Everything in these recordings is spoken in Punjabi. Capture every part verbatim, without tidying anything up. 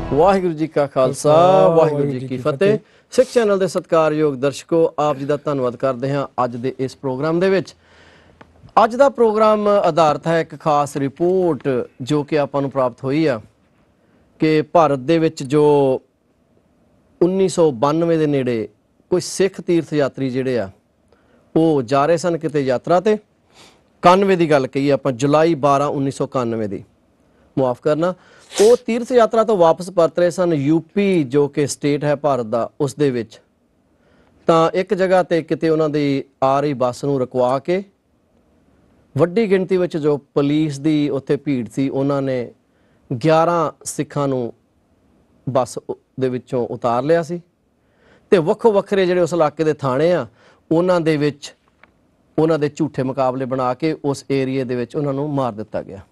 ਵਾਹਿਗੁਰੂ ਜੀ ਕਾ ਖਾਲਸਾ ਵਾਹਿਗੁਰੂ ਜੀ ਕੀ ਫਤਿਹ। ਸਿੱਖ ਚੈਨਲ ਦੇ ਸਤਿਕਾਰਯੋਗ ਦਰਸ਼ਕੋ, ਆਪ ਜੀ ਦਾ ਧੰਨਵਾਦ ਕਰਦੇ ਹਾਂ ਅੱਜ ਦੇ ਇਸ ਪ੍ਰੋਗਰਾਮ ਦੇ ਵਿੱਚ। ਅੱਜ ਦਾ ਪ੍ਰੋਗਰਾਮ ਆਧਾਰਿਤ ਹੈ ਇੱਕ ਖਾਸ ਰਿਪੋਰਟ ਜੋ ਕਿ ਆਪਾਂ ਨੂੰ ਪ੍ਰਾਪਤ ਹੋਈ ਆ ਕਿ ਭਾਰਤ ਦੇ ਵਿੱਚ ਜੋ ਉੱਨੀ ਸੌ ਬਾਨਵੇਂ ਦੇ ਨੇੜੇ ਕੋਈ ਸਿੱਖ ਤੀਰਥ ਯਾਤਰੀ ਜਿਹੜੇ ਆ ਉਹ ਜਾ ਰਹੇ ਸਨ ਕਿਤੇ ਯਾਤਰਾ ਤੇ। ਇਕਾਨਵੇਂ ਦੀ ਗੱਲ ਕਹੀ ਆਪਾਂ, ਜੁਲਾਈ ਬਾਰਾਂ ਉੱਨੀ ਸੌ ਇਕਾਨਵੇਂ ਦੀ, ਮੁਆਫ ਕਰਨਾ। ਉਹ ਤੀਰਥ ਯਾਤਰਾ ਤੋਂ ਵਾਪਸ ਪਰਤ ਰਹੇ ਸਨ ਯੂਪੀ ਜੋ ਕਿ ਸਟੇਟ ਹੈ ਭਾਰਤ ਦਾ, ਉਸ ਦੇ ਵਿੱਚ। ਤਾਂ ਇੱਕ ਜਗ੍ਹਾ ਤੇ ਕਿਤੇ ਉਹਨਾਂ ਦੀ ਆ ਰਹੀ ਬੱਸ ਨੂੰ ਰੁਕਵਾ ਕੇ ਵੱਡੀ ਗਿਣਤੀ ਵਿੱਚ ਜੋ ਪੁਲਿਸ ਦੀ ਉੱਥੇ ਭੀੜ ਸੀ, ਉਹਨਾਂ ਨੇ ਗਿਆਰਾਂ ਸਿੱਖਾਂ ਨੂੰ ਬੱਸ ਦੇ ਵਿੱਚੋਂ ਉਤਾਰ ਲਿਆ ਸੀ ਤੇ ਵੱਖੋ ਵੱਖਰੇ ਜਿਹੜੇ ਉਸ ਇਲਾਕੇ ਦੇ ਥਾਣੇ ਆ ਉਹਨਾਂ ਦੇ ਵਿੱਚ ਉਹਨਾਂ ਦੇ ਝੂਠੇ ਮੁਕਾਬਲੇ ਬਣਾ ਕੇ ਉਸ ਏਰੀਏ ਦੇ ਵਿੱਚ ਉਹਨਾਂ ਨੂੰ ਮਾਰ ਦਿੱਤਾ ਗਿਆ।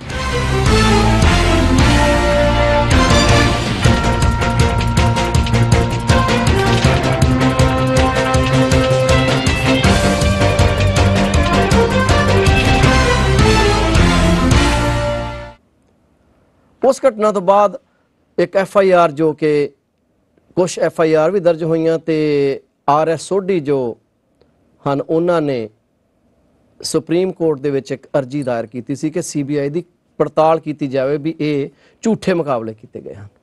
ਉਸ ਘਟਨਾ ਤੋਂ ਬਾਅਦ ਇੱਕ ਐਫ ਆਈ ਆਰ ਜੋ ਕਿ ਕੁਛ ਐਫ ਆਈ ਆਰ ਵੀ ਦਰਜ ਹੋਈਆਂ ਤੇ ਆਰ ਐਸ ਸੋਢੀ ਜੋ ਹਨ ਉਹਨਾਂ ਨੇ ਸੁਪਰੀਮ ਕੋਰਟ ਦੇ ਵਿੱਚ ਇੱਕ ਅਰਜੀ ਦਾਇਰ ਕੀਤੀ ਸੀ ਕਿ ਸੀ ਬੀ ਆਈ ਦੀ ਪੜਤਾਲ ਕੀਤੀ ਜਾਵੇ ਵੀ ਇਹ ਝੂਠੇ ਮੁਕਾਬਲੇ ਕੀਤੇ ਗਏ ਹਨ।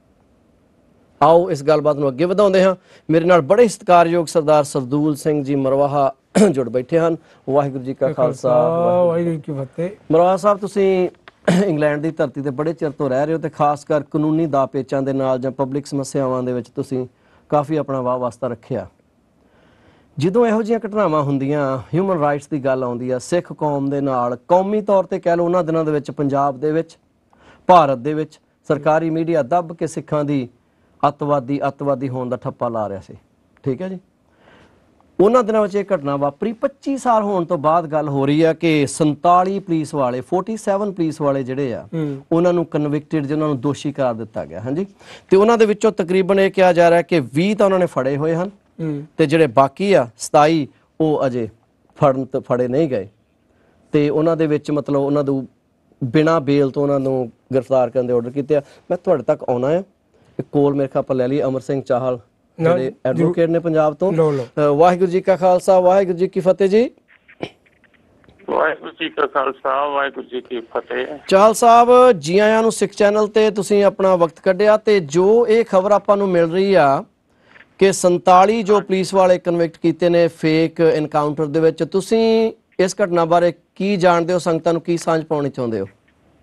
ਆਓ ਇਸ ਗੱਲਬਾਤ ਨੂੰ ਅੱਗੇ ਵਧਾਉਂਦੇ ਹਾਂ। ਮੇਰੇ ਨਾਲ ਬੜੇ ਸਤਿਕਾਰਯੋਗ ਸਰਦਾਰ ਸਰਦੂਲ ਸਿੰਘ ਜੀ ਮਰਵਾਹਾ ਜੁੜ ਬੈਠੇ ਹਨ। ਵਾਹਿਗੁਰੂ ਜੀ ਕਾ ਖਾਲਸਾ ਵਾਹਿਗੁਰੂ ਜੀ ਕੀ ਫਤਿਹ। ਮਰਵਾਹਾ ਸਾਹਿਬ, ਤੁਸੀਂ ਇੰਗਲੈਂਡ ਦੀ ਧਰਤੀ ਤੇ ਬੜੇ ਚਿਰ ਤੋਂ ਰਹਿ ਰਹੇ ਹੋ ਤੇ ਖਾਸ ਕਰ ਕਾਨੂੰਨੀ ਦਾਅ ਪੇਚਾਂ ਦੇ ਨਾਲ ਜਾਂ ਪਬਲਿਕ ਸਮੱਸਿਆਵਾਂ ਦੇ ਵਿੱਚ ਤੁਸੀਂ ਕਾਫੀ ਆਪਣਾ ਵਾਹ ਵਾਸਤਾ ਰੱਖਿਆ। ਜਦੋਂ ਇਹੋ ਜਿਹੀਆਂ ਘਟਨਾਵਾਂ ਹੁੰਦੀਆਂ, ਹਿਊਮਨ ਰਾਈਟਸ ਦੀ ਗੱਲ ਆਉਂਦੀ ਆ, ਸਿੱਖ ਕੌਮ ਦੇ ਨਾਲ ਕੌਮੀ ਤੌਰ ਤੇ ਕਹਿ ਲਓ, ਉਹਨਾਂ ਦਿਨਾਂ ਦੇ ਵਿੱਚ ਪੰਜਾਬ ਦੇ ਵਿੱਚ, ਭਾਰਤ ਦੇ ਵਿੱਚ ਸਰਕਾਰੀ ਮੀਡੀਆ ਦੱਬ ਕੇ ਸਿੱਖਾਂ ਦੀ ਅੱਤਵਾਦੀ ਅੱਤਵਾਦੀ ਹੋਣ ਦਾ ਠੱਪਾ ਲਾ ਰਿਹਾ ਸੀ। ਠੀਕ ਹੈ ਜੀ। ਉਹਨਾਂ ਦਿਨਾਂ ਵਿੱਚ ਇਹ ਘਟਨਾ ਵਾਪਰੀ। ਪੱਚੀ ਸਾਲ ਹੋਣ ਤੋਂ ਬਾਅਦ ਗੱਲ ਹੋ ਰਹੀ ਆ ਕਿ ਸੰਤਾਲੀ ਪੁਲਿਸ ਵਾਲੇ ਸੈਂਤਾਲੀ ਪੁਲਿਸ ਵਾਲੇ ਜਿਹੜੇ ਆ ਉਹਨਾਂ ਨੂੰ ਕਨਵਿਕਟਡ, ਜਿਹਨਾਂ ਨੂੰ ਦੋਸ਼ੀ ਕਰਾਰ ਦਿੱਤਾ ਗਿਆ। ਹਾਂਜੀ। ਤੇ ਉਹਨਾਂ ਦੇ ਵਿੱਚੋਂ ਤਕਰੀਬਨ ਇਹ ਕਿਹਾ ਜਾ ਰਿਹਾ ਕਿ ਵੀਹ ਤਾਂ ਉਹਨਾਂ ਨੇ ਫੜੇ ਹੋਏ ਹਨ ਤੇ ਜਿਹੜੇ ਬਾਕੀ ਆ ਸਤਾਈ ਉਹ ਅਜੇ ਫੜਨ ਤੇ ਫੜੇ ਨਹੀਂ ਗਏ। ਤੇ ਉਹਨਾਂ ਦੇ ਵਿੱਚ ਮਤਲਬ ਉਹਨਾਂ ਨੂੰ ਬਿਨਾਂ ਬੇਲ ਤੋਂ ਉਹਨਾਂ ਨੂੰ ਗ੍ਰਿਫਤਾਰ ਕਰਨ ਦੇ ਆਰਡਰ ਕੀਤੇ ਆ। ਮੈਂ ਤੁਹਾਡੇ ਤੱਕ ਆਉਣਾ ਆ। ਇੱਕ ਕੋਲ ਮੇਰੇ ਖਿਆਲ ਆਪਾਂ ਲੈ ਲਈ, ਅਮਰ ਸਿੰਘ ਚਾਹਲ ਜਿਹੜੇ ਐਡਵੋਕੇਟ ਨੇ ਪੰਜਾਬ ਤੋਂ। ਵਾਹਿਗੁਰੂ ਜੀ ਕਾ ਖਾਲਸਾ ਵਾਹਿਗੁਰੂ ਜੀ ਕੀ ਫਤਿਹ ਜੀ। ਵਾਹਿਗੁਰੂ ਜੀ ਕਾ ਖਾਲਸਾ ਵਾਹਿਗੁਰੂ ਜੀ ਕੀ ਫਤਿਹ। ਚਾਹਲ ਸਾਹਿਬ, ਜੀ ਆਇਆਂ ਨੂੰ ਸਿੱਖ ਚੈਨਲ ਤੇ ਤੁਸੀਂ ਆਪਣਾ ਵਕਤ ਕੱਢਿਆ। ਤੇ ਜੋ ਇਹ ਖਬਰ ਆਪਾਂ ਨੂੰ ਮਿਲ ਰਹੀ ਆ ਕਿ ਸੰਤਾਲੀ ਜੋ ਪੁਲਿਸ ਵਾਲੇ ਕਨਵਿਕਟ ਕੀਤੇ ਨੇ ਫੇਕ ਐਨਕਾਊਂਟਰ ਦੇ ਵਿੱਚ, ਤੁਸੀਂ ਇਸ ਘਟਨਾ ਬਾਰੇ ਕੀ ਜਾਣਦੇ ਹੋ? ਸੰਗਤਾਂ ਨੂੰ ਕੀ ਸਾਂਝ ਪਾਉਣੀ ਚਾਹੁੰਦੇ ਹੋ?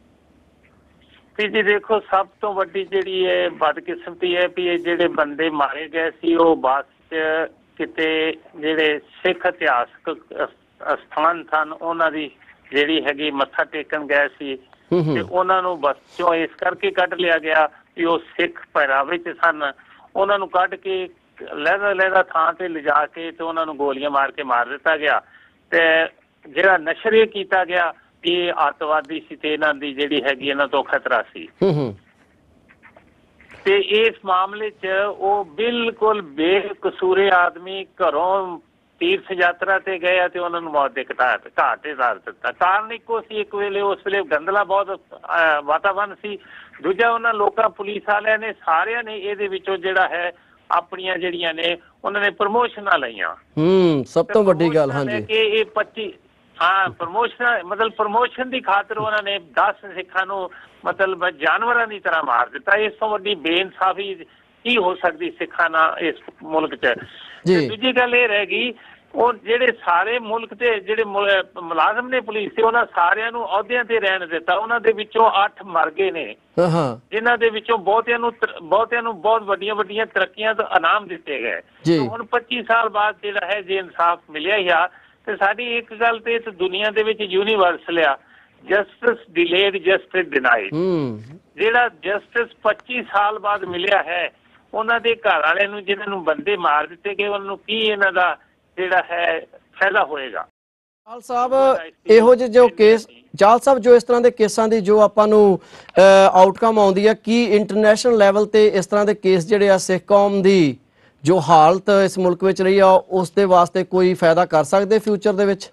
ਜੀ ਦੇਖੋ, ਸਭ ਤੋਂ ਵੱਡੀ ਜਿਹੜੀ ਹੈ ਬਦਕਿਸਮਤੀ ਹੈ ਵੀ ਇਹ ਜਿਹੜੇ ਬੰਦੇ ਮਾਰੇ ਗਏ ਸੀ ਉਹ ਬੱਸ 'ਚ ਕਿਤੇ ਜਿਹੜੇ ਸਿੱਖ ਇਤਿਹਾਸਕ ਸਥਾਨ ਸਨ ਉਹਨਾਂ ਦੀ ਜਿਹੜੀ ਹੈਗੀ ਮੱਥਾ ਟੇਕਣ ਗਏ ਸੀ ਤੇ ਉਹਨਾਂ ਨੂੰ ਬੱਸ ਚੋਂ ਇਸ ਕਰਕੇ ਕੱਢ ਲਿਆ ਗਿਆ ਵੀ ਉਹ ਸਿੱਖ ਪਹਿਰਾਵੇ 'ਚ ਸਨ। ਉਹਨਾਂ ਨੂੰ ਕੱਢ ਕੇ ਲਹਿਦਾ ਲਹਿਦਾ ਥਾਂ ਤੇ ਲਿਜਾ ਕੇ ਤੇ ਉਹਨਾਂ ਨੂੰ ਗੋਲੀਆਂ ਮਾਰ ਕੇ ਮਾਰ ਦਿੱਤਾ ਗਿਆ। ਤੇ ਜਿਹੜਾ ਨਸ਼ਰ ਇਹ ਕੀਤਾ ਗਿਆ ਇਹ ਅੱਤਵਾਦੀ ਸੀ ਤੇ ਇਹਨਾਂ ਦੀ ਜਿਹੜੀ ਹੈਗੀ ਇਹਨਾਂ ਤੋਂ ਖਤਰਾ ਸੀ। ਤੇ ਇਸ ਮਾਮਲੇ 'ਚ ਉਹ ਬਿਲਕੁਲ ਬੇਕਸੂਰੇ ਆਦਮੀ ਘਰੋਂ ਤੀਰਥ ਯਾਤਰਾ ਤੇ ਗਏ ਤੇ ਉਹਨਾਂ ਨੂੰ ਮੌਤ ਦੇ ਘਾਟ ਘਾਟ ਉਤਾਰ ਦਿੱਤਾ। ਕਾਰਨ ਇੱਕੋ ਸੀ, ਇੱਕ ਵੇਲੇ ਉਸ ਵੇਲੇ ਗੰਦਲਾ ਬਹੁਤ ਵਾਤਾਵਰਨ ਸੀ। ਦੂਜਾ, ਉਹਨਾਂ ਲੋਕਾਂ ਪੁਲਿਸ ਵਾਲਿਆਂ ਨੇ ਸਾਰਿਆਂ ਨੇ ਇਹਦੇ ਵਿੱਚੋਂ ਜਿਹੜਾ ਹੈ ਆਪਣੀਆਂ ਜਿਹੜੀਆਂ ਨੇ ਉਹਨਾਂ ਨੇ ਪ੍ਰਮੋਸ਼ਨਾਂ ਲਈਆਂ। ਹੂੰ, ਸਭ ਤੋਂ ਵੱਡੀ ਗੱਲ ਹਾਂਜੀ ਕਿ ਇਹ ਪੱਚੀ ਹਾਂ ਪ੍ਰਮੋਸ਼ਨ ਮਤਲਬ ਪ੍ਰਮੋਸ਼ਨ ਦੀ ਖਾਤਰ ਉਹਨਾਂ ਨੇ ਦਸ ਸਿੱਖਾਂ ਨੂੰ ਮਤਲਬ ਜਾਨਵਰਾਂ ਦੀ ਤਰ੍ਹਾਂ ਮਾਰ ਦਿੱਤਾ। ਇਸ ਤੋਂ ਵੱਡੀ ਬੇਇਨਸਾਫੀ ਕੀ ਹੋ ਸਕਦੀ ਸਿੱਖਾਂ ਨਾਲ ਇਸ ਮੁਲਕ 'ਚ। ਦੂਜੀ ਗੱਲ ਇਹ ਰਹਿ ਗਈ, ਉਹ ਜਿਹੜੇ ਸਾਰੇ ਮੁਲਕ ਦੇ ਜਿਹੜੇ ਮੁਲਾਜ਼ਮ ਨੇ ਪੁਲਿਸ ਦੇ, ਉਹਨਾਂ ਸਾਰਿਆਂ ਨੂੰ ਅਹੁਦਿਆਂ ਤੇ ਰਹਿਣ ਦਿੱਤਾ। ਉਹਨਾਂ ਦੇ ਵਿੱਚੋਂ ਅੱਠ ਮਰ ਗਏ ਨੇ, ਜਿਨ੍ਹਾਂ ਦੇ ਵਿੱਚੋਂ ਬਹੁਤਿਆਂ ਨੂੰ ਬਹੁਤਿਆਂ ਨੂੰ ਬਹੁਤ ਵੱਡੀਆਂ ਵੱਡੀਆਂ ਤਰੱਕੀਆਂ ਤੋਂ ਇਨਾਮ ਦਿੱਤੇ ਗਏ। ਹੁਣ ਪੱਚੀ ਸਾਲ ਬਾਅਦ ਜਿਹੜਾ ਹੈ ਜੇ ਇਨਸਾਫ ਮਿਲਿਆ ਹੀ ਆ ਤੇ ਸਾਡੀ ਇੱਕ ਗੱਲ ਤੇ ਦੁਨੀਆ ਦੇ ਵਿੱਚ ਯੂਨੀਵਰਸਲ ਆ, ਜਸਟਿਸ ਡਿਲੇਡ ਜਸਟਿਸ ਡਿਨਾਈਡ। ਜਿਹੜਾ ਜਸਟਿਸ ਪੱਚੀ ਸਾਲ ਬਾਅਦ ਮਿਲਿਆ ਹੈ, ਉਹਨਾਂ ਦੇ ਘਰ ਵਾਲਿਆਂ ਨੂੰ ਜਿਹਨਾਂ ਨੂੰ ਬੰਦੇ ਮਾਰ ਦਿੱਤੇ ਗਏ ਉਹਨਾਂ ਨੂੰ ਕੀ ਇਹਨਾਂ ਦਾ ਜਿਹੜਾ ਹੈ ਫਾਇਦਾ ਹੋਏਗਾ? ਚਾਹਲ ਸਾਹਿਬ, ਇਹੋ ਜਿਹੇ ਜੋ ਕੇਸ ਚਾਹਲ ਸਾਹਿਬ ਜੋ ਇਸ ਤਰ੍ਹਾਂ ਦੇ ਕੇਸਾਂ ਦੀ ਜੋ ਆਪਾਂ ਨੂੰ ਆਊਟਕਮ ਆਉਂਦੀ ਆ, ਕੀ ਇੰਟਰਨੈਸ਼ਨਲ ਲੈਵਲ ਤੇ ਇਸ ਤਰ੍ਹਾਂ ਦੇ ਕੇਸ ਜਿਹੜੇ ਆ ਸਿੱਖ ਕੌਮ ਦੀ ਜੋ ਹਾਲਤ ਇਸ ਮੁਲਕ ਵਿੱਚ ਰਹੀ ਆ ਉਸ ਦੇ ਵਾਸਤੇ ਕੋਈ ਫਾਇਦਾ ਕਰ ਸਕਦੇ ਫਿਊਚਰ ਦੇ ਵਿੱਚ?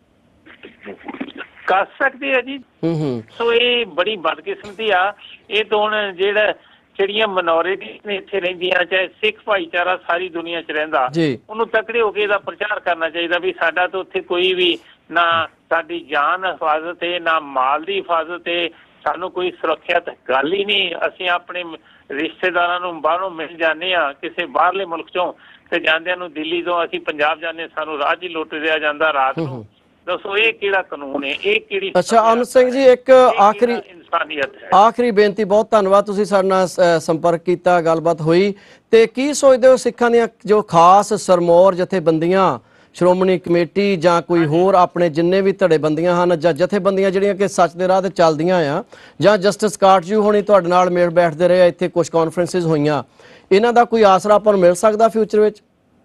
ਕਰ ਸਕਦੇ ਆ ਜੀ। ਸੋ ਇਹ ਬੜੀ ਬਦਕਿਸਮਤੀ ਆ। ਇਹ ਤਾਂ ਹੁਣ ਜਿਹੜਾ ਜਿਹੜੀਆਂ ਮਿਨੋਰਿਟੀਜ਼ ਨੇ ਇੱਥੇ ਰਹਿੰਦੀਆਂ, ਚਾਹੇ ਸਿੱਖ ਭਾਈਚਾਰਾ ਸਾਰੀ ਦੁਨੀਆ 'ਚ ਰਹਿੰਦਾ, ਉਹਨੂੰ ਤਕੜੇ ਹੋ ਕੇ ਇਹਦਾ ਪ੍ਰਚਾਰ ਕਰਨਾ ਚਾਹੀਦਾ ਵੀ ਸਾਡਾ ਤਾਂ ਉੱਥੇ ਕੋਈ ਵੀ ਨਾ ਸਾਡੀ ਜਾਨ ਹਿਫਾਜ਼ਤ ਹੈ, ਨਾ ਮਾਲ ਦੀ ਹਿਫਾਜ਼ਤ ਹੈ, ਸਾਨੂੰ ਕੋਈ ਸੁਰੱਖਿਅਤ ਗੱਲ ਹੀ ਨਹੀਂ। ਅਸੀਂ ਆਪਣੇ ਰਿਸ਼ਤੇਦਾਰਾਂ ਨੂੰ ਬਾਹਰੋਂ ਮਿਲ ਜਾਂਦੇ ਹਾਂ ਕਿਸੇ ਬਾਹਰਲੇ ਮੁਲਕ 'ਚੋਂ, ਤੇ ਜਾਂਦਿਆਂ ਨੂੰ ਦਿੱਲੀ ਤੋਂ ਅਸੀਂ ਪੰਜਾਬ ਜਾਂਦੇ, ਸਾਨੂੰ ਰਾਹ 'ਚ ਹੀ ਲੁੱਟ ਲਿਆ ਜਾਂਦਾ ਰਾਤ ਨੂੰ। ਦੱਸੋ ਇਹ ਕਿਹੜਾ ਕਾਨੂੰਨ ਹੈ, ਇਹ ਕਿਹੜੀ? ਅੱਛਾ ਅਮਨ ਸਿੰਘ ਜੀ, ਇੱਕ ਆਖਰੀ ਇਨਸਾਨੀਅਤ ਹੈ। ਆਖਰੀ ਬੇਨਤੀ, ਬਹੁਤ ਧੰਨਵਾਦ ਤੁਸੀਂ ਸਾਡੇ ਨਾਲ ਸੰਪਰਕ ਕੀਤਾ, ਗੱਲਬਾਤ ਹੋਈ। ਤੇ ਕੀ ਸੋਚਦੇ ਹੋ ਸਿੱਖਾਂ ਦੀਆਂ ਜੋ ਖਾਸ ਸਰਮੌਰ ਜਥੇਬੰਦੀਆਂ, ਸ਼੍ਰੋਮਣੀ ਕਮੇਟੀ ਜਾਂ ਕੋਈ ਹੋਰ ਆਪਣੇ ਜਿੰਨੇ ਵੀ ਧੜੇਬੰਦੀਆਂ ਹਨ ਜਾਂ ਜਥੇਬੰਦੀਆਂ ਜਿਹੜੀਆਂ ਕਿ ਸੱਚ ਦੇ ਰਾਹ ਤੇ ਚੱਲਦੀਆਂ ਆ, ਜਾਂ ਜਸਟਿਸ ਕਾਟਜੂ ਹੋਣੀ ਤੁਹਾਡੇ ਨਾਲ ਮੇਲ ਬੈਠਦੇ ਰਹੇ, ਇੱਥੇ ਕੁਝ ਕਾਨਫਰੰਸਿਸ ਹੋਈਆਂ, ਇਹਨਾਂ ਦਾ ਕੋਈ ਆਸਰਾ ਆਪਾਂ ਨੂੰ ਮਿਲ ਸਕਦਾ ਫਿਊਚਰ ਵਿੱਚ?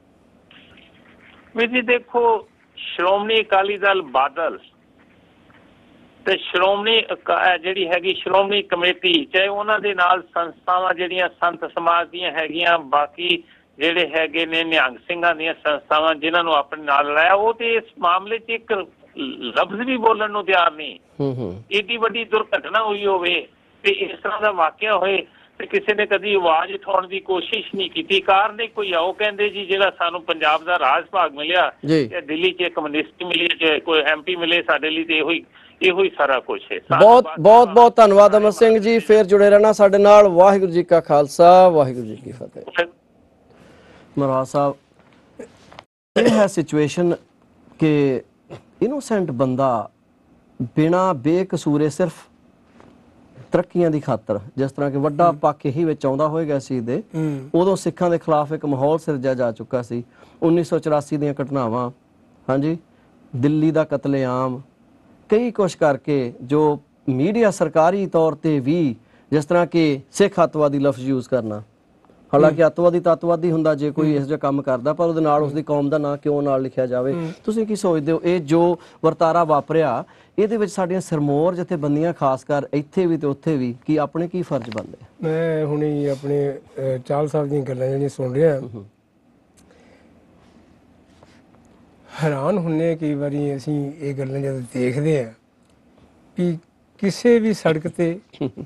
ਵੀ ਜੀ ਦੇਖੋ, ਸ਼੍ਰੋਮਣੀ ਅਕਾਲੀ ਦਲ ਬਾਦਲ ਤੇ ਸ਼੍ਰੋਮਣੀ ਜਿਹੜੀ ਹੈਗੀ ਸ਼੍ਰੋਮਣੀ ਕਮੇਟੀ, ਚਾਹੇ ਉਹਨਾਂ ਦੇ ਨਾਲ ਸੰਸਥਾਵਾਂ ਜਿਹੜੀਆਂ ਸੰਤ ਸਮਾਜ ਦੀਆਂ ਹੈਗੀਆਂ, ਬਾਕੀ ਜਿਹੜੇ ਹੈਗੇ ਨੇ ਨਿਹੰਗ ਸਿੰਘਾਂ ਦੀਆਂ ਸੰਸਥਾਵਾਂ ਜਿਨ੍ਹਾਂ ਨੂੰ ਆਪਣੇ ਨਾਲ ਲਾਇਆ, ਉਹ ਤੇ ਇਸ ਮਾਮਲੇ 'ਚ ਇੱਕ ਲਫ਼ਜ਼ ਵੀ ਬੋਲਣ ਨੂੰ ਤਿਆਰ ਨਹੀਂ। ਏਡੀ ਵੱਡੀ ਦੁਰਘਟਨਾ ਹੋਈ ਹੋਵੇ ਤੇ ਇਸ ਤਰ੍ਹਾਂ ਦਾ ਵਾਕਿਆ ਹੋਏ ਤੇ ਕਿਸੇ ਨੇ ਕਦੀ ਆਵਾਜ਼ ਉਠਾਉਣ ਦੀ ਕੋਸ਼ਿਸ਼ ਨਹੀਂ ਕੀਤੀ। ਕਾਰਨ ਹੀ ਕੋਈ ਆ, ਉਹ ਕਹਿੰਦੇ ਜੀ ਜਿਹੜਾ ਸਾਨੂੰ ਪੰਜਾਬ ਦਾ ਰਾਜ ਭਾਗ ਮਿਲਿਆ, ਜਾਂ ਦਿੱਲੀ 'ਚ ਇੱਕ ਮਿਨਿਸਟਰੀ ਮਿਲੀ, ਚਾਹੇ ਕੋਈ ਐਮ ਪੀ ਮਿਲੇ, ਸਾਡੇ ਲਈ ਤੇ ਇਹੋ ਹੀ ਇਹੋ ਹੀ ਸਾਰਾ ਕੁਛ ਹੈ। ਬਹੁਤ ਬਹੁਤ ਬਹੁਤ ਧੰਨਵਾਦ ਅਮਰ ਸਿੰਘ ਜੀ, ਫੇਰ ਜੁੜੇ ਰਹਿਣਾ ਸਾਡੇ ਨਾਲ। ਵਾਹਿਗੁਰੂ ਜੀ ਕਾ ਖਾਲਸਾ, ਵਾਹਿਗੁਰੂ ਜੀ ਕੀ ਫਤਿਹ। ਮਹਾਰਾਜ ਸਾਹਿਬ, ਇਹ ਹੈ ਸਿਚੁਏਸ਼ਨ ਕਿ ਇਨੋਸੈਂਟ ਬੰਦਾ ਬਿਨਾ ਬੇਕਸੂਰੇ ਸਿਰਫ ਤਰੱਕੀਆਂ ਦੀ ਖਾਤਰ, ਜਿਸ ਤਰ੍ਹਾਂ ਕਿ ਵੱਡਾ ਪੱਖ ਇਹੀ ਵਿੱਚ ਆਉਂਦਾ ਹੋਏਗਾ ਸੀ ਦੇ, ਉਦੋਂ ਸਿੱਖਾਂ ਦੇ ਖਿਲਾਫ ਇੱਕ ਮਾਹੌਲ ਸਿਰਜਿਆ ਜਾ ਚੁੱਕਾ ਸੀ। ਉੱਨੀ ਸੌ ਚੁਰਾਸੀ ਦੀਆਂ ਘਟਨਾਵਾਂ, ਹਾਂਜੀ, ਦਿੱਲੀ ਦਾ ਕਤਲੇਆਮ, ਕਈ ਕੁਛ ਕਰਕੇ ਜੋ ਮੀਡੀਆ ਸਰਕਾਰੀ ਤੌਰ ਤੇ ਵੀ, ਜਿਸ ਤਰ੍ਹਾਂ ਕਿ ਸਿੱਖ ਅੱਤਵਾਦੀ ਲਫ਼ਜ਼ ਯੂਜ਼ ਕਰਨਾ, ਹਾਲਾਂਕਿ ਅੱਤਵਾਦੀ ਤਾਂ ਅੱਤਵਾਦੀ ਹੁੰਦਾ ਜੇ ਕੋਈ ਇਸ ਜਿਹਾ ਕੰਮ ਕਰਦਾ, ਪਰ ਉਹਦੇ ਨਾਲ ਉਸਦੀ ਕੌਮ ਦਾ ਨਾਂ ਕਿਉਂ ਨਾਲ ਲਿਖਿਆ ਜਾਵੇ? ਤੁਸੀਂ ਕੀ ਸੋਚਦੇ ਹੋ ਇਹ ਜੋ ਵਰਤਾਰਾ ਵਾਪਰਿਆ, ਇਹਦੇ ਵਿੱਚ ਸਾਡੀਆਂ ਸਰਮੌਰ ਜਥੇਬੰਦੀਆਂ ਖਾਸ ਕਰ ਇੱਥੇ ਵੀ ਤੇ ਉੱਥੇ ਵੀ ਕੀ ਆਪਣੇ ਕੀ ਫਰਜ਼ ਬਣਦੇ? ਮੈਂ ਹੁਣੇ ਆਪਣੇ ਚਾਲ ਸਾਹਿਬ ਦੀਆਂ ਗੱਲਾਂ ਜਿਹੜੀਆਂ ਸੁਣ ਰਿਹਾ, ਹੈਰਾਨ ਹੁੰਨੇ ਕਈ ਵਾਰੀ ਅਸੀਂ ਇਹ ਗੱਲਾਂ ਜਦੋਂ ਦੇਖਦੇ ਹਾਂ ਕਿ ਕਿਸੇ ਵੀ ਸੜਕ ਤੇ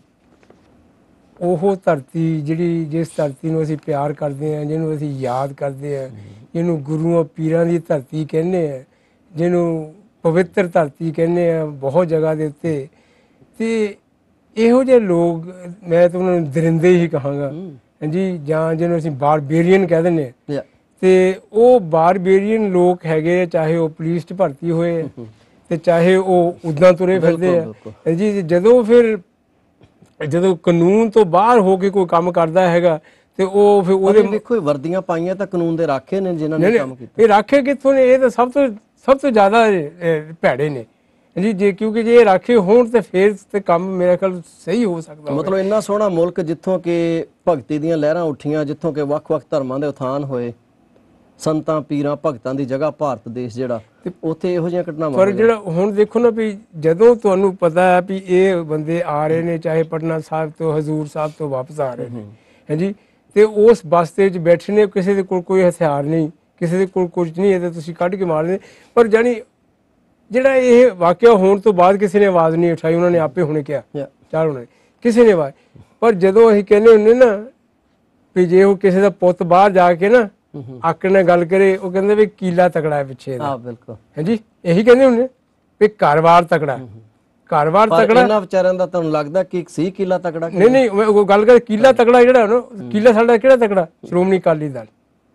ਉਹ ਧਰਤੀ ਜਿਹੜੀ ਜਿਸ ਧਰਤੀ ਨੂੰ ਅਸੀਂ ਪਿਆਰ ਕਰਦੇ ਹਾਂ, ਜਿਹਨੂੰ ਅਸੀਂ ਯਾਦ ਕਰਦੇ ਹਾਂ, ਜਿਹਨੂੰ ਗੁਰੂਆਂ ਪੀਰਾਂ ਦੀ ਧਰਤੀ ਕਹਿੰਦੇ ਹਾਂ, ਜਿਹਨੂੰ ਪਵਿੱਤਰ ਧਰਤੀ ਕਹਿੰਦੇ ਆ ਬਹੁਤ ਜਗ੍ਹਾ ਦੇ ਉੱਤੇ, ਤੇ ਇਹੋ ਜਿਹੇ ਲੋਕ, ਮੈਂ ਤਾਂ ਉਹਨਾਂ ਨੂੰ ਦਰਿੰਦੇ ਹੀ ਕਹਾਂਗਾ ਹਾਂਜੀ, ਜਾਂ ਜਿਹਨੂੰ ਅਸੀਂ ਬਾਰਬੇਰੀਅਨ ਕਹਿ ਦਿੰਦੇ ਹਾਂ, ਤੇ ਉਹ ਬਾਰਬੇਰੀਅਨ ਲੋਕ ਹੈਗੇ, ਚਾਹੇ ਉਹ ਪੁਲਿਸ 'ਚ ਭਰਤੀ ਹੋਏ ਤੇ ਚਾਹੇ ਉਹ ਉੱਦਾਂ ਤੁਰੇ ਫਿਰਦੇ ਆ ਜੀ। ਜਦੋਂ ਫਿਰ ਜਦੋਂ ਕਾਨੂੰਨ ਤੋਂ ਬਾਹਰ ਹੋ ਕੇ ਕੋਈ ਕੰਮ ਕਰਦਾ ਹੈਗਾ ਤੇ ਉਹ ਫਿਰ ਉਹਦੇ ਦੇਖੋ ਵਰਦੀਆਂ ਪਾਈਆਂ ਤਾਂ ਕਾਨੂੰਨ ਦੇ ਰਾਖੇ ਨੇ ਜਿਨ੍ਹਾਂ ਨੇ ਕੰਮ ਕੀਤਾ। ਇਹ ਰਾਖੇ ਕਿੱਥੋਂ ਨੇ? ਇਹ ਤਾਂ ਸਭ ਤੋਂ ਸਭ ਤੋਂ ਜ਼ਿਆਦਾ ਭੈੜੇ ਨੇ ਜੀ, ਜੇ ਕਿਉਂਕਿ ਜੇ ਇਹ ਰਾਖੇ ਹੋਣ ਤੇ ਫਿਰ ਤੇ ਕੰਮ ਮੇਰਾ ਖਿਆਲ ਸਹੀ ਹੋ ਸਕਦਾ। ਮਤਲਬ ਇੰਨਾ ਸੋਹਣਾ ਮੁਲਕ ਜਿੱਥੋਂ ਕਿ ਭਗਤੀ ਦੀਆਂ ਲਹਿਰਾਂ ਉੱਠੀਆਂ, ਜਿੱਥੋਂ ਕਿ ਵੱਖ-ਵੱਖ ਧਰਮਾਂ ਦੇ ਉਥਾਨ ਹੋਏ, ਸੰਤਾਂ ਪੀਰਾਂ ਭਗਤਾਂ ਦੀ ਜਗ੍ਹਾ ਭਾਰਤ ਦੇਸ਼ ਜਿਹੜਾ, ਤੇ ਉੱਥੇ ਇਹੋ ਜਿਹੀਆਂ ਘਟਨਾਵਾਂ। ਪਰ ਜਿਹੜਾ ਹੁਣ ਦੇਖੋ ਨਾ ਵੀ ਜਦੋਂ ਤੁਹਾਨੂੰ ਪਤਾ ਹੈ ਵੀ ਇਹ ਬੰਦੇ ਆ ਰਹੇ ਨੇ, ਚਾਹੇ ਪਟਨਾ ਸਾਹਿਬ ਤੋਂ ਹਜ਼ੂਰ ਸਾਹਿਬ ਤੋਂ ਵਾਪਸ ਆ ਰਹੇ ਨੇ ਹਾਂਜੀ, ਤੇ ਉਸ ਬੱਸ ਦੇ ਵਿੱਚ ਬੈਠੇ ਨੇ, ਕਿਸੇ ਦੇ ਕੋਲ ਕੋਈ ਹਥਿਆਰ ਨਹੀਂ, ਕਿਸੇ ਦੇ ਕੋਲ ਕੁਝ ਨਹੀਂ ਹੈ, ਤੇ ਤੁਸੀਂ ਕੱਢ ਕੇ ਮਾਰਦੇ। ਪਰ ਜਾਨੀ ਜਿਹੜਾ ਇਹ ਵਾਕਿਆ ਹੋਣ ਤੋਂ ਬਾਅਦ ਕਿਸੇ ਨੇ ਆਵਾਜ਼ ਨਹੀਂ ਉਠਾਈ, ਉਹਨਾਂ ਨੇ ਆਪੇ ਹੁਣੇ ਕਿਹਾ ਚੱਲ ਉਹਨਾਂ ਨੇ ਕਿਸੇ ਨੇ ਆਵਾਜ਼। ਪਰ ਜਦੋਂ ਅਸੀਂ ਕਹਿੰਦੇ ਹੁੰਦੇ ਨਾ ਵੀ ਜੇ ਉਹ ਕਿਸੇ ਦਾ ਪੁੱਤ ਬਾਹਰ ਜਾ ਕੇ ਨਾ ਆਕੜ ਨਾਲ ਗੱਲ ਕਰੇ, ਉਹ ਕਹਿੰਦੇ ਵੀ ਕੀਲਾ ਤਕੜਾ ਹੈ ਪਿੱਛੇ ਦਾ। ਹਾਂ ਬਿਲਕੁਲ ਹਾਂਜੀ, ਇਹੀ ਕਹਿੰਦੇ ਹੁੰਦੇ ਵੀ ਘਰ-ਬਾਰ ਤਕੜਾ, ਘਰ-ਬਾਰ ਤਕੜਾ। ਇਹਨਾਂ ਵਿਚਾਰਿਆਂ ਦਾ ਤੁਹਾਨੂੰ ਲੱਗਦਾ ਕਿ ਸੀ ਕੀਲਾ ਤਕੜਾ? ਨਹੀਂ ਨਹੀਂ, ਉਹ ਗੱਲ ਕਰ ਕੀਲਾ ਤਕੜਾ ਜਿਹੜਾ ਨਾ, ਕੀਲਾ ਸਾਡਾ ਕਿਹੜਾ ਤਕੜਾ? ਸ਼੍ਰੋਮਣੀ ਅਕਾਲੀ ਦਲ,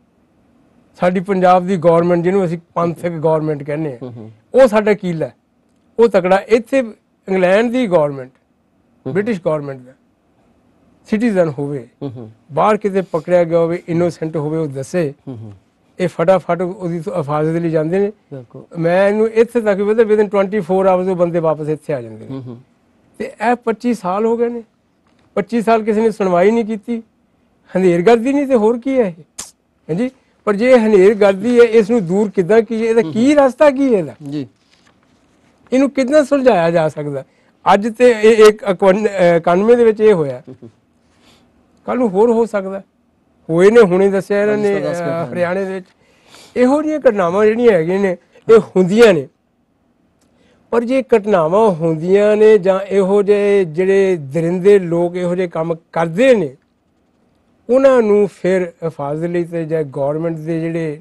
ਸਾਡੀ ਪੰਜਾਬ ਦੀ ਗੌਰਮੈਂਟ ਜਿਹਨੂੰ ਅਸੀਂ ਪੰਥਕ ਗੌਰਮੈਂਟ ਕਹਿੰਦੇ ਆ, ਉਹ ਸਾਡਾ ਕੀਲਾ, ਉਹ ਤਕੜਾ। ਇੱਥੇ ਇੰਗਲੈਂਡ ਦੀ ਗੌਰਮੈਂਟ, ਬ੍ਰਿਟਿਸ਼ ਗੌਰਮੈਂਟ ਦਾ ਸਿਟੀਜ਼ਨ ਹੋਵੇ, ਬਾਹਰ ਕਿਤੇ ਪਕੜਿਆ ਗਿਆ ਹੋਵੇ, ਇਨੋਸੈਂਟ ਹੋਵੇ, ਉਹ ਦੱਸੇ, ਇਹ ਫਟਾਫਟ ਉਹਦੀ ਹਿਫਾਜ਼ਤ ਲਈ ਜਾਂਦੇ ਨੇ। ਮੈਂ ਇਹਨੂੰ ਇੱਥੇ ਤੱਕ ਵੀ ਪਤਾ ਵਿਦਨ ਟਵੈਂਟੀ ਫੋਰ ਆਵਰਸ ਉਹ ਬੰਦੇ ਵਾਪਸ ਇੱਥੇ ਆ ਜਾਂਦੇ ਨੇ। ਤੇ ਇਹ ਪੱਚੀ ਸਾਲ ਹੋ ਗਏ ਨੇ, ਪੱਚੀ ਸਾਲ ਕਿਸੇ ਨੇ ਸੁਣਵਾਈ ਨਹੀਂ ਕੀਤੀ। ਹਨੇਰਗਰਦੀ ਨਹੀਂ ਤੇ ਹੋਰ ਕੀ ਹੈ ਇਹ ਹਾਂਜੀ। ਪਰ ਜੇ ਹਨੇਰਗਰਦੀ ਹੈ, ਇਸ ਨੂੰ ਦੂਰ ਕਿੱਦਾਂ ਕੀਏ? ਇਹਦਾ ਕੀ ਰਸਤਾ ਕੀ ਹੈ ਇਹਦਾ ਜੀ? ਇਹਨੂੰ ਕਿੱਦਾਂ ਸੁਲਝਾਇਆ ਜਾ ਸਕਦਾ? ਅੱਜ ਤੇ ਇਹ ਇੱਕ ਇਕਾਨਵੇਂ ਦੇ ਵਿੱਚ ਇਹ ਹੋਇਆ, ਕੱਲ ਨੂੰ ਹੋਰ ਹੋ ਸਕਦਾ। ਹੋਏ ਨੇ, ਹੁਣੇ ਦੱਸਿਆ ਇਹਨਾਂ ਨੇ ਹਰਿਆਣੇ ਦੇ ਵਿੱਚ। ਇਹੋ ਜਿਹੀਆਂ ਘਟਨਾਵਾਂ ਜਿਹੜੀਆਂ ਹੈਗੀਆਂ ਨੇ ਇਹ ਹੁੰਦੀਆਂ ਨੇ। ਪਰ ਜੇ ਘਟਨਾਵਾਂ ਹੁੰਦੀਆਂ ਨੇ ਜਾਂ ਇਹੋ ਜਿਹੇ ਜਿਹੜੇ ਦਰਿੰਦੇ ਲੋਕ ਇਹੋ ਜਿਹੇ ਕੰਮ ਕਰਦੇ ਨੇ, ਉਹਨਾਂ ਨੂੰ ਫਿਰ ਹਿਫਾਜ਼ਤ ਲਈ ਤੇ ਜਾਂ ਗੌਰਮੈਂਟ ਦੇ ਜਿਹੜੇ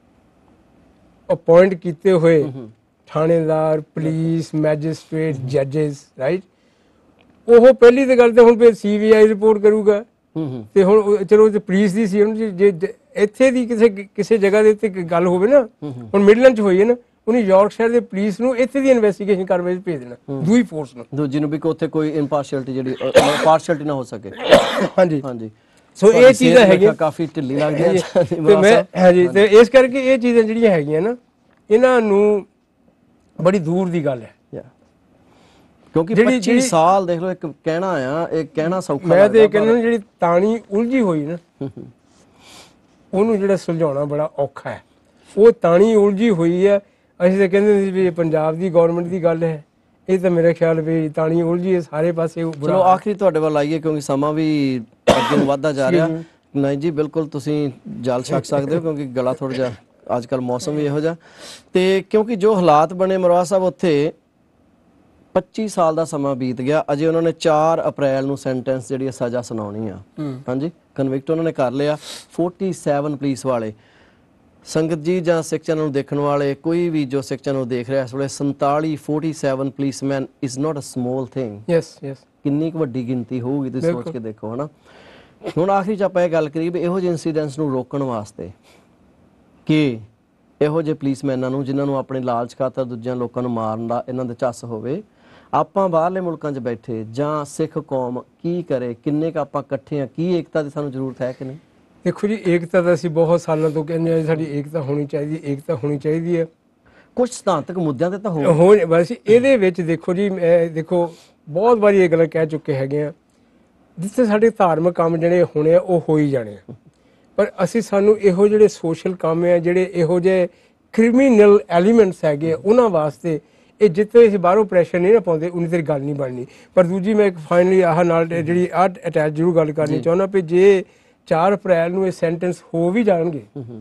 ਅਪਾਇੰਟ ਕੀਤੇ ਹੋਏ ਥਾਣੇਦਾਰ, ਪੁਲਿਸ, ਮੈਜਿਸਟ੍ਰੇਟ, ਜੱਜਸ, ਰਾਈਟ, ਉਹ ਪਹਿਲੀ ਤਾਂ ਗੱਲ ਤੇ ਹੁਣ ਫਿਰ ਸੀ ਬੀ ਆਈ ਰਿਪੋਰਟ ਕਰੂਗਾ ਤੇ ਹੁਣ ਉਹ- ਚਲੋ ਤੇ ਪੁਲਿਸ ਦੀ ਸੀ, ਹੁਣ ਜੇ ਜੇ ਇੱਥੇ ਦੀ ਕਿਸੇ ਕਿਸੇ ਜਗ੍ਹਾ ਦੇ ਉੱਤੇ ਗੱਲ ਹੋਵੇ ਨਾ, ਹੁਣ ਮਿਡਲੈਂਡ ਚ ਹੋਈ ਹੈ ਨਾ, ਉਹਨੇ ਯਾਰਕਸ਼ਾਇਰ ਦੇ ਪੁਲਿਸ ਨੂੰ ਇੱਥੇ ਦੀ ਇਨਵੈਸਟੀਗੇਸ਼ਨ ਕਾਰਵਾਈ ਭੇਜ ਦੇਣਾ, ਦੂਈ ਫੋਰਸ ਨੂੰ, ਦੂਜੀ ਨੂੰ ਵੀ ਕਿ ਉੱਥੇ ਕੋਈ ਇੰਪਾਰਸ਼ੀਅਲਟੀ ਜਿਹੜੀ ਪਾਰਸ਼ੀਅਲਟੀ ਨਾ ਹੋ ਸਕੇ। ਹਾਂਜੀ ਹਾਂਜੀ, ਸੋ ਇਹ ਚੀਜ਼ਾਂ ਹੈਗੀਆਂ ਕਾਫੀ ਢਿੱਲੀ ਲੱਗਦੀ ਹੈ ਤੇ ਮੈਂ ਹਾਂਜੀ ਤੇ ਇਸ ਕਰਕੇ ਇਹ ਚੀਜ਼ਾਂ ਜਿਹੜੀਆਂ ਹੈਗੀਆਂ ਨਾ, ਇਹਨਾਂ ਨੂੰ ਬੜੀ ਦੂਰ ਦੀ ਗੱਲ ਹੈ, ਕਿਉਂਕਿ ਪੱਚੀ ਸਾਲ ਦੇਖ ਲਓ, ਇੱਕ ਕਹਿਣਾ ਆ, ਇਹ ਕਹਿਣਾ ਸੌਖਾ ਮੈਂ ਤੇ ਇਹ ਕਹਿੰਦਾ ਜਿਹੜੀ ਤਾਣੀ ਉਲਝੀ ਹੋਈ ਨਾ, ਉਹਨੂੰ ਜਿਹੜਾ ਸੁਲਝਾਉਣਾ ਬੜਾ ਔਖਾ ਹੈ। ਉਹ ਤਾਣੀ ਉਲਝੀ ਹੋਈ ਹੈ। ਅਸੀਂ ਤਾਂ ਕਹਿੰਦੇ ਸੀ ਵੀ ਇਹ ਪੰਜਾਬ ਦੀ ਗੌਰਮੈਂਟ ਦੀ ਗੱਲ ਹੈ, ਇਹ ਤਾਂ ਮੇਰੇ ਖਿਆਲ ਵੀ ਤਾਣੀ ਉਲਝੀ ਹੈ ਸਾਰੇ ਪਾਸੇ। ਚਲੋ ਆਖਰੀ ਤੁਹਾਡੇ ਵੱਲ ਆਈਏ, ਕਿਉਂਕਿ ਸਮਾਂ ਵੀ ਅੱਗੇ ਨੂੰ ਵੱਧਦਾ ਜਾ ਰਿਹਾ। ਨਹੀਂ ਜੀ, ਬਿਲਕੁਲ ਤੁਸੀਂ ਜਲ ਛਕ ਸਕਦੇ ਹੋ, ਕਿਉਂਕਿ ਗਲਾ ਥੋੜਾ ਜਿਹਾ ਅੱਜ ਕੱਲ ਮੌਸਮ ਵੀ ਇਹੋ ਜਿਹਾ, ਤੇ ਕਿਉਂਕਿ ਜੋ ਹਾਲਾਤ ਬਣੇ ਮਰਵਾ ਸਾਹਿਬ, ਉੱਥੇ ਪੱਚੀ ਸਾਲ ਦਾ ਸਮਾਂ ਬੀਤ ਗਿਆ, ਅਜੇ ਉਹਨਾਂ ਨੇ ਚਾਰ ਅਪ੍ਰੈਲ ਨੂੰ ਸੈਂਟੈਂਸ ਜਿਹੜੀ ਸਜ਼ਾ ਸੁਣਾਉਣੀ ਆ। ਹਾਂਜੀ, ਕਨਵਿਕਟ ਉਹਨਾਂ ਨੇ ਕਰ ਲਿਆ। ਸੈਂਤਾਲੀ ਪੁਲਿਸ ਵਾਲੇ ਸੰਗਤ ਜੀ ਜਾਂ ਸਿੱਖ ਚੈਨਲ ਨੂੰ ਦੇਖਣ ਵਾਲੇ, ਕੋਈ ਵੀ ਜੋ ਸਿੱਖ ਚੈਨਲ ਨੂੰ ਦੇਖ ਰਿਹਾ ਇਸ ਵੇਲੇ, ਸੰਤਾਲੀ ਸੈਂਤਾਲੀ policeman is not a small thing. Yes yes, ਕਿੰਨੀ ਕੁ ਵੱਡੀ ਗਿਣਤੀ ਹੋਊਗੀ, ਤੁਸੀਂ ਸੋਚ ਕੇ ਦੇਖੋ, ਹਨਾ। ਹੁਣ ਆਖਰੀ ਚ ਆਪਾਂ ਇਹ ਗੱਲ ਕਰੀਏ ਵੀ ਇਹੋ ਜਿਹੇ ਇਨਸੀਡੈਂਟਸ ਨੂੰ ਰੋਕਣ ਵਾਸਤੇ ਕਿ ਇਹੋ ਜਿਹੇ ਪੁਲਿਸਮੈਨਾਂ ਨੂੰ ਜਿਨ੍ਹਾਂ ਨੂੰ ਆਪਣੇ ਲਾਲਚ ਖਾਤਰ ਦੂਜਿਆਂ ਲੋਕਾਂ ਨੂੰ ਮਾਰਨ ਦਾ ਇਹਨਾਂ ਦੇ ਚੱਸ ਹੋਵੇ, ਆਪਾਂ ਬਾਹਰਲੇ ਮੁਲਕਾਂ 'ਚ ਬੈਠੇ ਜਾਂ ਸਿੱਖ ਕੌਮ ਕੀ ਕਰੇ, ਕਿੰਨੇ ਕੁ ਆਪਾਂ ਇਕੱਠੇ ਆ, ਕੀ ਏਕਤਾ ਦੀ ਸਾਨੂੰ ਜ਼ਰੂਰਤ ਹੈ ਕਿ ਨਹੀਂ? ਦੇਖੋ ਜੀ, ਏਕਤਾ ਤਾਂ ਅਸੀਂ ਬਹੁਤ ਸਾਲਾਂ ਤੋਂ ਕਹਿੰਦੇ ਹਾਂ, ਸਾਡੀ ਏਕਤਾ ਹੋਣੀ ਚਾਹੀਦੀ, ਏਕਤਾ ਹੋਣੀ ਚਾਹੀਦੀ ਹੈ। ਕੁਝ ਸਿਧਾਂਤਕ ਮੁੱਦਿਆਂ ਤੇ ਤਾਂ ਹੋ ਹੋ ਬਸ ਇਹਦੇ ਵਿੱਚ ਦੇਖੋ ਜੀ, ਮੈਂ ਦੇਖੋ ਬਹੁਤ ਵਾਰੀ ਇਹ ਗੱਲਾਂ ਕਹਿ ਚੁੱਕੇ ਹੈਗੇ ਆ, ਜਿੱਥੇ ਸਾਡੇ ਧਾਰਮਿਕ ਕੰਮ ਜਿਹੜੇ ਹੋਣੇ ਆ ਉਹ ਹੋ ਹੀ ਜਾਣੇ ਆ, ਪਰ ਅਸੀਂ ਸਾਨੂੰ ਇਹੋ ਜਿਹੜੇ ਸੋਸ਼ਲ ਕੰਮ ਆ, ਜਿਹੜੇ ਇਹੋ ਜਿਹੇ ਕ੍ਰਿਮੀਨਲ ਐਲੀਮੈਂਟਸ ਹੈਗੇ ਆ, ਉਹਨਾਂ ਵਾਸਤੇ ਇਹ ਜਿੱਥੇ ਅਸੀਂ ਬਾਹਰੋਂ ਪ੍ਰੈਸ਼ਰ ਨਹੀਂ ਨਾ ਪਾਉਂਦੇ, ਉਨੀ ਤੇਰੀ ਗੱਲ ਨਹੀਂ ਬਣਨੀ। ਪਰ ਦੂਜੀ ਮੈਂ ਇੱਕ ਫਾਈਨਲੀ ਆਹ ਨਾਲ ਜਿਹੜੀ ਆਹ ਅਟੈਚ ਜ਼ਰੂਰ ਗੱਲ ਕਰਨੀ ਚਾਹੁੰਦਾ ਵੀ ਜੇ ਚਾਰ ਅਪ੍ਰੈਲ ਨੂੰ ਇਹ ਸੈਂਟੈਂਸ ਹੋ ਵੀ ਜਾਣਗੇ,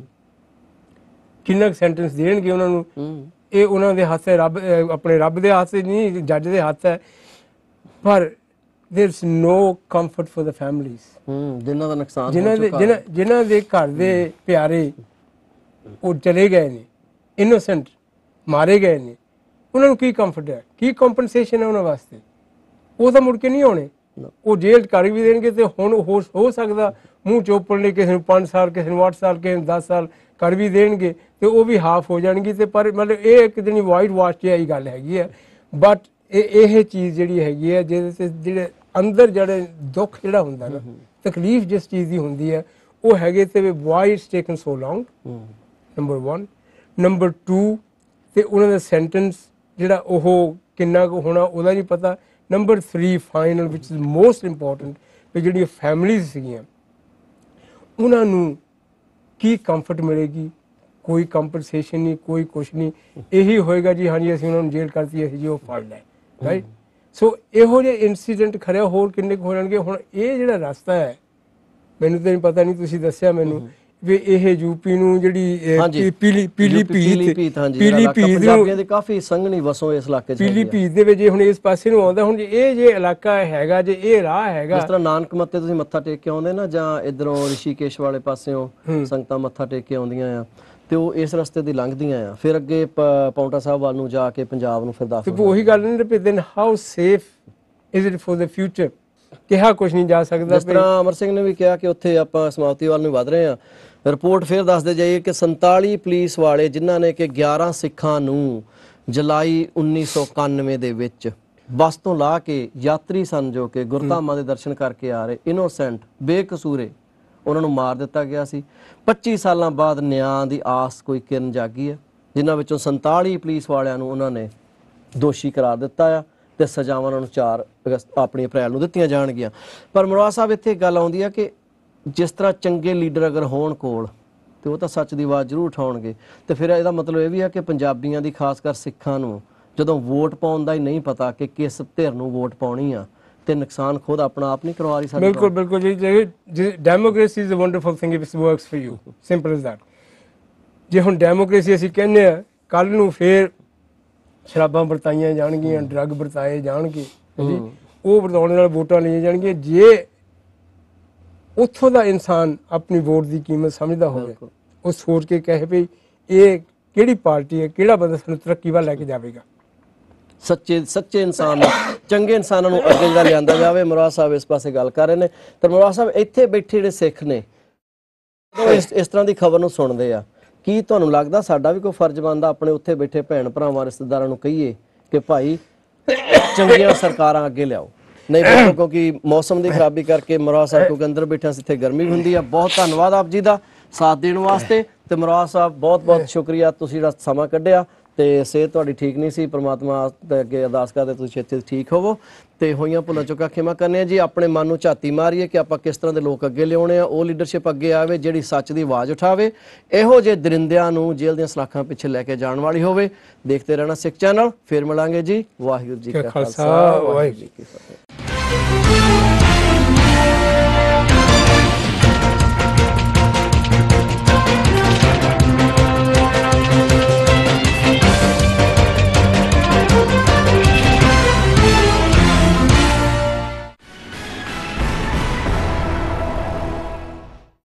ਕਿੰਨਾ ਕੁ ਸੈਂਟੈਂਸ ਦੇਣਗੇ ਉਹਨਾਂ ਨੂੰ, ਇਹ ਉਹਨਾਂ ਦੇ ਹੱਥ ਹੈ, ਰੱਬ ਆਪਣੇ ਰੱਬ ਦੇ ਹੱਥ ਨਹੀਂ, ਜੱਜ ਦੇ ਹੱਥ ਹੈ। ਪਰ there is no comfort for the families, ਜਿਨ੍ਹਾਂ ਦਾ ਨੁਕਸਾਨ ਜਿਨ੍ਹਾਂ ਦੇ ਜਿਨ੍ਹਾਂ ਜਿਨ੍ਹਾਂ ਦੇ ਘਰ ਦੇ ਪਿਆਰੇ ਉਹ ਚਲੇ ਗਏ ਨੇ, ਇਨੋਸੈਂਟ ਮਾਰੇ ਗਏ ਨੇ, ਉਹਨਾਂ ਨੂੰ ਕੀ ਕੰਫਰਟ ਹੈ, ਕੀ ਕੰਪਨਸੇਸ਼ਨ ਹੈ ਉਹਨਾਂ ਵਾਸਤੇ? ਉਹ ਤਾਂ ਮੁੜ ਕੇ ਨਹੀਂ ਆਉਣੇ, ਉਹ ਜੇਲ੍ਹ ਕਰ ਵੀ ਦੇਣਗੇ ਤੇ ਹੁਣ ਹੋ ਸਕਦਾ ਮੂੰਹ ਚੋਪਣ ਲਈ ਕਿਸੇ ਨੂੰ ਪੰਜ ਸਾਲ, ਕਿਸੇ ਨੂੰ ਅੱਠ ਸਾਲ, ਕਿਸੇ ਨੂੰ ਦਸ ਸਾਲ ਕਰ ਵੀ ਦੇਣਗੇ ਤੇ ਉਹ ਵੀ ਹਾਫ ਹੋ ਜਾਣਗੀ। ਤੇ ਪਰ ਮਤਲਬ ਇਹ ਇੱਕ ਦਿਨ ਵਾਈਟ ਵਾਸ਼ ਜਿਹੀ ਗੱਲ ਹੈਗੀ ਹੈ। ਬਟ ਇਹ ਇਹ ਚੀਜ਼ ਜਿਹੜੀ ਹੈਗੀ ਹੈ, ਜਿਹਦੇ ਤੇ ਜਿਹੜੇ ਅੰਦਰ ਜਿਹੜੇ ਦੁੱਖ ਜਿਹੜਾ ਹੁੰਦਾ ਨਾ, ਤਕਲੀਫ ਜਿਸ ਚੀਜ਼ ਦੀ ਹੁੰਦੀ ਹੈ, ਉਹ ਹੈਗੇ ਤੇ why it's taken so long, number one. Number two, ਤੇ ਉਹਨਾਂ ਦਾ ਸੈਂਟੈਂਸ ਜਿਹੜਾ ਉਹ ਕਿੰਨਾ ਕੁ ਹੋਣਾ ਉਹਦਾ ਨਹੀਂ ਪਤਾ। ਨੰਬਰ ਥ੍ਰੀ ਫਾਈਨਲ ਵਿਚ ਇਜ਼ ਮੋਸਟ ਇੰਪੋਰਟੈਂਟ, ਵੀ ਜਿਹੜੀਆਂ ਫੈਮਲੀਜ਼ ਸੀਗੀਆਂ ਉਹਨਾਂ ਨੂੰ ਕੀ ਕੰਫਰਟ ਮਿਲੇਗੀ? ਕੋਈ ਕੰਪਨਸੇਸ਼ਨ ਨਹੀਂ, ਕੋਈ ਕੁਛ ਨਹੀਂ, ਇਹੀ ਹੋਏਗਾ ਜੀ ਹਾਂਜੀ ਅਸੀਂ ਉਹਨਾਂ ਨੂੰ ਜੇਲ੍ਹ ਕਰਤੀ, ਅਸੀਂ ਜੀ ਉਹ ਫੜ ਲੈ, ਰਾਈਟ। ਸੋ ਇਹੋ ਜਿਹੇ ਇੰਸੀਡੈਂਟ ਖਰਿਆ ਹੋਰ ਕਿੰਨੇ ਕੁ ਹੋ ਜਾਣਗੇ। ਹੁਣ ਇਹ ਜਿਹੜਾ ਰਸਤਾ ਹੈ, ਮੈਨੂੰ ਤਾਂ ਨਹੀਂ ਪਤਾ, ਨਹੀਂ ਤੁਸੀਂ ਦੱਸਿਆ ਮੈਨੂੰ ਵੀ ਇਹ ਯੂਪੀ ਨੂੰ ਜਿਹੜੀ ਪੀਲੀ ਪੀਲੀ ਪੀਲੀ ਭੀਤ, ਪੀਲੀ ਭੀਤ ਪੰਜਾਬੀਆਂ ਦੀ ਕਾਫੀ ਸੰਘਣੀ ਵਸੋਂ ਇਸ ਇਲਾਕੇ 'ਚ, ਪੀਲੀ ਭੀਤ ਦੇ ਵਿੱਚ ਹੁਣ ਇਸ ਪਾਸੇ ਨੂੰ ਆਉਂਦਾ। ਹੁਣ ਇਹ ਜੇ ਇਲਾਕਾ ਹੈਗਾ, ਜੇ ਇਹ ਰਾਹ ਹੈਗਾ, ਜਿਸ ਤਰ੍ਹਾਂ ਨਾਨਕ ਮੱਤੇ ਤੁਸੀਂ ਮੱਥਾ ਟੇਕ ਕੇ ਆਉਂਦੇ ਨਾ, ਜਾਂ ਇਧਰੋਂ ਰਿਸ਼ੀਕੇਸ਼ ਵਾਲੇ ਪਾਸਿਓਂ ਸੰਗਤਾਂ ਮੱਥਾ ਟੇਕ ਕੇ ਆਉਂਦੀਆਂ ਆ, ਤੇ ਉਹ ਇਸ ਰਸਤੇ ਦੀ ਲੰਘਦੀਆਂ ਆ, ਫਿਰ ਅੱਗੇ ਪੌਂਟਾ ਸਾਹਿਬ ਵੱਲ ਨੂੰ ਜਾ ਕੇ ਪੰਜਾਬ ਨੂੰ ਫਿਰ ਦਾਖਲ। ਤੇ ਉਹੀ ਗੱਲ ਨਹੀਂ ਵੀ then how safe is it for the future? ਕਿਹਾ ਕੁਝ ਨਹੀਂ ਜਾ ਸਕਦਾ। ਜਿਸ ਤਰ੍ਹਾਂ ਅਮਰ ਸਿੰਘ ਨੇ ਵੀ ਕਿਹਾ ਕਿ ਉੱਥੇ ਆਪਾਂ ਸਮਾਪਤੀ ਵੱਲ ਨੂੰ ਵਧ ਰਹੇ ਹਾਂ। ਰਿਪੋਰਟ ਫਿਰ ਦੱਸਦੇ ਜਾਈਏ ਕਿ ਸੰਤਾਲੀ ਪੁਲਿਸ ਵਾਲੇ ਜਿਨ੍ਹਾਂ ਨੇ ਕਿ ਗਿਆਰਾਂ ਸਿੱਖਾਂ ਨੂੰ ਜੁਲਾਈ ਉੱਨੀ ਸੌ ਇਕਾਨਵੇਂ ਦੇ ਵਿੱਚ ਬੱਸ ਤੋਂ ਲਾ ਕੇ ਯਾਤਰੀ ਸਨ ਜੋ ਕਿ ਗੁਰਧਾਮਾਂ ਦੇ ਦਰਸ਼ਨ ਕਰਕੇ ਆ ਰਹੇ, ਇਨੋਸੈਂਟ ਬੇਕਸੂਰੇ, ਉਹਨਾਂ ਨੂੰ ਮਾਰ ਦਿੱਤਾ ਗਿਆ ਸੀ। ਪੱਚੀ ਸਾਲਾਂ ਬਾਅਦ ਨਿਆਂ ਦੀ ਆਸ ਕੋਈ ਕਿਰਨ ਜਾਗੀ ਹੈ, ਜਿਨ੍ਹਾਂ ਵਿੱਚੋਂ ਸੰਤਾਲੀ ਪੁਲਿਸ ਵਾਲਿਆਂ ਨੂੰ ਉਹਨਾਂ ਨੇ ਦੋਸ਼ੀ ਕਰਾਰ ਦਿੱਤਾ ਆ ਤੇ ਸਜ਼ਾਵਾਂ ਉਹਨਾਂ ਨੂੰ ਚਾਰ ਅਗਸਤ ਆਪਣੀ ਅਪ੍ਰੈਲ ਨੂੰ ਦਿੱਤੀਆਂ ਜਾਣਗੀਆਂ। ਪਰ ਮਰਵਾ ਸਾਹਿਬ, ਇੱਥੇ ਗੱਲ ਆਉਂਦੀ ਆ ਕਿ ਜਿਸ ਤਰ੍ਹਾਂ ਚੰਗੇ ਲੀਡਰ ਅਗਰ ਹੋਣ ਕੋਲ, ਤੇ ਉਹ ਤਾਂ ਸੱਚ ਦੀ ਆਵਾਜ਼ ਜ਼ਰੂਰ ਉਠਾਉਣਗੇ। ਤੇ ਫਿਰ ਇਹਦਾ ਮਤਲਬ ਇਹ ਵੀ ਹੈ ਕਿ ਪੰਜਾਬੀਆਂ ਦੀ, ਖਾਸ ਕਰ ਸਿੱਖਾਂ ਨੂੰ, ਜਦੋਂ ਵੋਟ ਪਾਉਣ ਦਾ ਹੀ ਨਹੀਂ ਪਤਾ ਕਿ ਕਿਸ ਧਿਰ ਨੂੰ ਵੋਟ ਪਾਉਣੀ ਆ, ਤੇ ਨੁਕਸਾਨ ਖੁਦ ਆਪਣਾ ਆਪ ਨਹੀਂ ਕਰਵਾ ਰਹੀ ਸਾਡੀ। ਬਿਲਕੁਲ ਬਿਲਕੁਲ ਜੀ, democracy is a wonderful thing if it works for you, simple as that. ਜੇ ਹੁਣ ਡੈਮੋਕ੍ਰੇਸੀ ਅਸੀਂ ਕਹਿੰਦੇ ਆ, ਕੱਲ ਨੂੰ ਫੇਰ ਸ਼ਰਾਬਾਂ ਵਰਤਾਈਆਂ ਜਾਣਗੀਆਂ, ਡਰੱਗ ਵਰਤਾਏ ਜਾਣਗੇ ਜੀ, ਉਹ ਵਰਤਾਉਣ ਨਾਲ ਵੋਟਾਂ ਲਈਆਂ ਜਾਣਗੀਆਂ। ਜੇ ਉੱਥੋਂ ਦਾ ਇਨਸਾਨ ਆਪਣੀ ਵੋਟ ਦੀ ਕੀਮਤ ਸਮਝਦਾ ਹੋਵੇ, ਉਹ ਸੋਚ ਕੇ ਕਹੇ ਵੀ ਇਹ ਕਿਹੜੀ ਪਾਰਟੀ ਹੈ, ਕਿਹੜਾ ਬੰਦਾ ਸਾਨੂੰ ਤਰੱਕੀ ਵੱਲ ਲੈ ਕੇ ਜਾਵੇਗਾ। ਸੱਚੇ ਸੱਚੇ ਇਨਸਾਨ ਨੂੰ, ਚੰਗੇ ਇਨਸਾਨਾਂ ਨੂੰ ਅੱਗੇ ਜਿਹੜਾ ਲਿਆਂਦਾ ਜਾਵੇ। ਮੁਰਾਦ ਸਾਹਿਬ ਇਸ ਪਾਸੇ ਗੱਲ ਕਰ ਰਹੇ ਨੇ। ਤੇ ਮੁਰਾਦ ਸਾਹਿਬ ਇੱਥੇ ਬੈਠੇ ਜਿਹੜੇ ਸਿੱਖ ਨੇ ਇਸ ਇਸ ਤਰ੍ਹਾਂ ਦੀ ਖਬਰ ਨੂੰ ਸੁਣਦੇ ਆ, ਕੀ ਤੁਹਾਨੂੰ ਲੱਗਦਾ ਸਾਡਾ ਵੀ ਕੋਈ ਫਰਜ਼ ਬਣਦਾ ਆਪਣੇ ਉੱਥੇ ਬੈਠੇ ਭੈਣ ਭਰਾਵਾਂ ਰਿਸ਼ਤੇਦਾਰਾਂ ਨੂੰ ਕਹੀਏ ਕਿ ਭਾਈ ਚੰਗੀਆਂ ਸਰਕਾਰਾਂ ਅੱਗੇ ਲਿਆਓ? ਨਹੀਂ ਬੈਠੋ, ਕਿਉਂਕਿ ਮੌਸਮ ਦੀ ਖਰਾਬੀ ਕਰਕੇ ਮੁਰਾਦ ਸਾਹਿਬ ਕਿਉਂਕਿ ਅੰਦਰ ਬੈਠਿਆਂ ਇੱਥੇ ਗਰਮੀ ਹੁੰਦੀ ਆ। ਬਹੁਤ ਧੰਨਵਾਦ ਆਪ ਜੀ ਦਾ ਸਾਥ ਦੇਣ ਵਾਸਤੇ। ਤੇ ਮੁਰਾਦ ਸਾਹਿਬ ਬਹੁਤ ਬਹੁਤ ਸ਼ੁਕਰੀਆ, ਤੁਸੀਂ ਜਿਹੜਾ ਸਮਾਂ ਕੱਢਿਆ। ਤੇ ਸਿਹਤ ਤੁਹਾਡੀ ਠੀਕ ਨਹੀਂ ਸੀ, ਪ੍ਰਮਾਤਮਾ ਦੇ ਅੱਗੇ ਅਰਦਾਸ ਕਰਦੇ ਤੁਸੀਂ ਛੇਤੀ ਠੀਕ ਹੋਵੋ ਤੇ ਹੋਈਆਂ ਭੁੱਲਾਂ ਚੁੱਕਾਂ ਖਿਮਾ ਕਰਨੇ ਆ ਜੀ। ਆਪਣੇ ਮਨ ਨੂੰ ਝਾਤੀ ਮਾਰੀਏ ਕਿ ਆਪਾਂ ਕਿਸ ਤਰ੍ਹਾਂ ਦੇ ਲੋਕ ਅੱਗੇ ਲਿਆਉਣੇ ਆ। ਉਹ ਲੀਡਰਸ਼ਿਪ ਅੱਗੇ ਆਵੇ ਜਿਹੜੀ ਸੱਚ ਦੀ ਆਵਾਜ਼ ਉਠਾਵੇ, ਇਹੋ ਜਿਹੇ ਦਰਿੰਦਿਆਂ ਨੂੰ ਜੇਲ੍ਹ ਦੀਆਂ ਸਲਾਖਾਂ ਪਿੱਛੇ ਲੈ ਕੇ ਜਾਣ ਵਾਲੀ ਹੋਵੇ। ਦੇਖਦੇ ਰਹਿਣਾ ਸਿੱਖ ਚੈਨਲ। ਫਿਰ ਮਿਲਾਂਗੇ ਜੀ। ਵਾਹਿਗੁਰੂ ਜੀ ਕਾ ਖਾਲਸਾ, ਵਾਹਿਗੁਰੂ ਜੀ ਕੀ ਫਤਿਹ।